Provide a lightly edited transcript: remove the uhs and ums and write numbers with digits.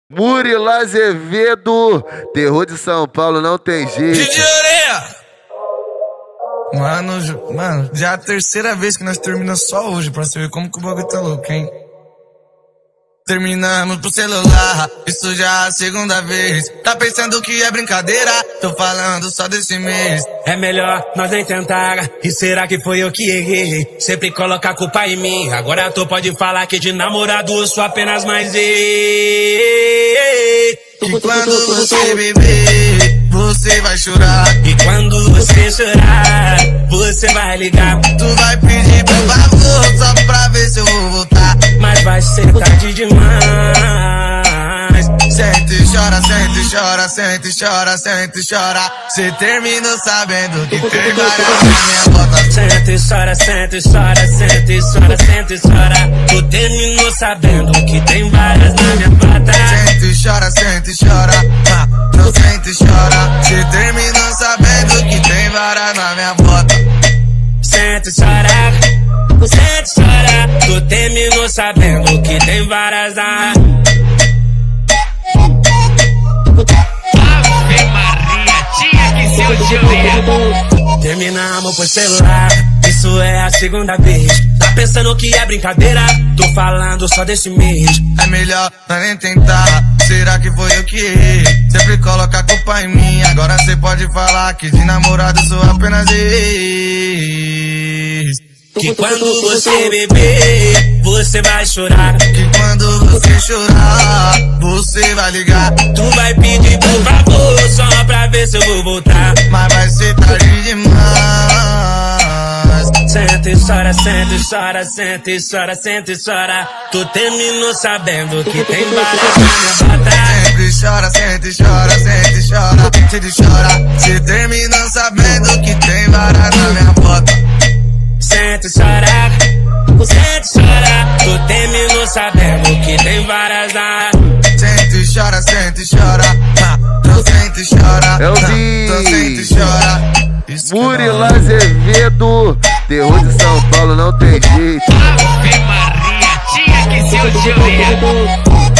Murilo Azevedo, terror de São Paulo, não tem jeito. DJ Oreia! Mano, já é a terceira vez que nós terminamos só hoje, pra você ver como que o bagulho tá louco, hein? Terminamos pro celular, isso já é a segunda vez. Tá pensando que é brincadeira? Tô falando só desse mês. É melhor nós nem tentar. E será que foi eu que errei? Sempre coloca a culpa em mim. Agora tu pode falar que de namorado eu sou apenas mais Que quando você beber, você vai chorar. E quando você chorar, você vai ligar. Tu vai pedir por favor só pra ver se eu vou voltar. Mas vai ser tarde demais. Sente e chora, sente e chora, sente e chora, sente e chora. Cê terminou sabendo que tem várias na minha bota. Sente e chora, sente e chora, sente e chora, sente e chora. Tu terminou sabendo que tem várias na minha bota. Sente e chora, sente e chora. Não sente e chora. Cê terminou sabendo que tem várias na minha bota. Sente e chora, sente e chora. Tu terminou sabendo que tem várias na... Ave Maria, tinha que ser o Juliano. Terminamos por celular, isso é a segunda vez. Tá pensando que é brincadeira? Tô falando só desse mês. É melhor nós nem tentar. Será que foi eu que errei? Sempre coloca a culpa em mim. Agora cê pode falar que de namorado sou apenas ex. Que quando você beber, você vai chorar. Que quando você chorar, você vai ligar. Tu vai pedir por favor só pra ver se eu vou voltar. Mas vai ser tarde demais. Sente e chora, sente e chora, sente e chora, sente e chora. Tu terminou sabendo que tem várias na minha bota. Sempre chora, sente e chora, sente e chora, sente e chora. Cê terminou sabendo que tem várias na minha bota. Sente e chora, sente e chora. Tu terminou sabendo que tem várias na... Sente e chora, sente e chora. Não sente e chora. É o Não sente e chora. Murilo Azevedo, terror de São Paulo, não tem jeito. Ave Maria, tinha que ser o Juliano.